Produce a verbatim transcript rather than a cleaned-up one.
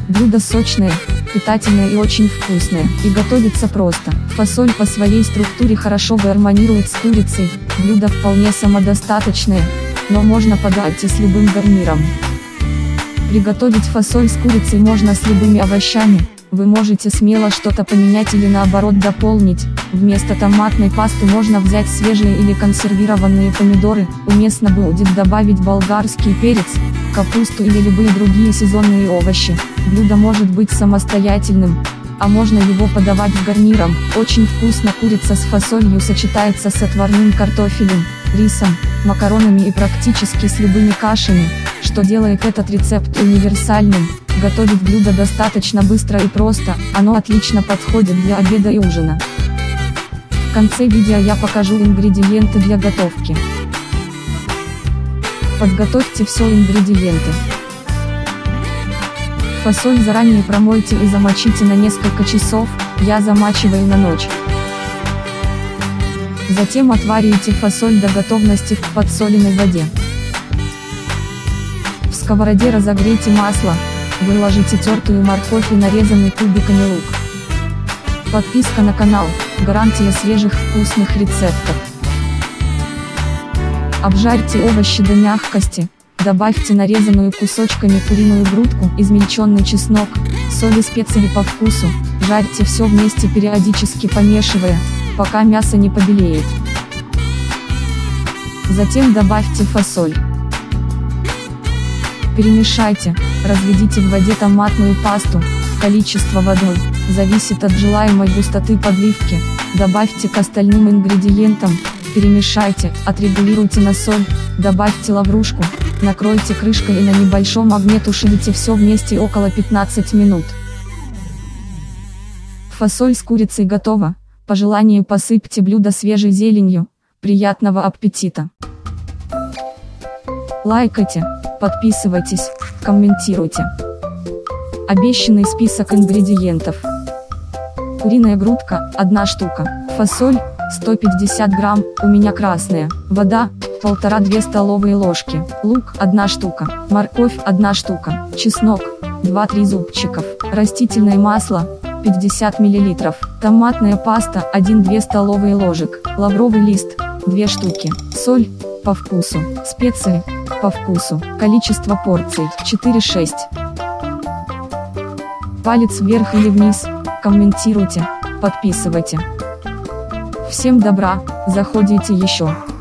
Блюдо сочное, питательное и очень вкусное, и готовится просто. Фасоль по своей структуре хорошо гармонирует с курицей, блюдо вполне самодостаточное, но можно подать и с любым гарниром. Приготовить фасоль с курицей можно с любыми овощами, вы можете смело что-то поменять или наоборот дополнить. Вместо томатной пасты можно взять свежие или консервированные помидоры, уместно будет добавить болгарский перец, капусту или любые другие сезонные овощи. Блюдо может быть самостоятельным, а можно его подавать с гарниром. Очень вкусно курица с фасолью сочетается с отварным картофелем, рисом, макаронами и практически с любыми кашами, что делает этот рецепт универсальным. Готовить блюдо достаточно быстро и просто, оно отлично подходит для обеда и ужина. В конце видео я покажу ингредиенты для готовки. Подготовьте все ингредиенты. Фасоль заранее промойте и замочите на несколько часов, я замачиваю на ночь. Затем отварите фасоль до готовности в подсоленной воде. В сковороде разогрейте масло, выложите тертую морковь и нарезанный кубиками лук. Подписка на канал – гарантия свежих вкусных рецептов. Обжарьте овощи до мягкости, добавьте нарезанную кусочками куриную грудку, измельченный чеснок, соль и специи по вкусу, жарьте все вместе периодически помешивая, пока мясо не побелеет. Затем добавьте фасоль. Перемешайте, разведите в воде томатную пасту, количество воды зависит от желаемой густоты подливки, добавьте к остальным ингредиентам, перемешайте, отрегулируйте на соль, добавьте лаврушку, накройте крышкой и на небольшом огне тушите все вместе около пятнадцати минут. Фасоль с курицей готова, по желанию посыпьте блюдо свежей зеленью, приятного аппетита! Лайкайте, подписывайтесь, комментируйте. Обещанный список ингредиентов. Куриная грудка – одна штука, фасоль – сто пятьдесят грамм, у меня красная, вода – полтора-две столовые ложки, лук – одна штука, морковь – одна штука, чеснок – два-три зубчиков, растительное масло – пятьдесят миллилитров, томатная паста – один-две столовые ложек, лавровый лист – две штуки, соль – по вкусу, специи – по вкусу, количество порций – четыре-шесть. Палец вверх или вниз, комментируйте, подписывайте. Всем добра, заходите еще.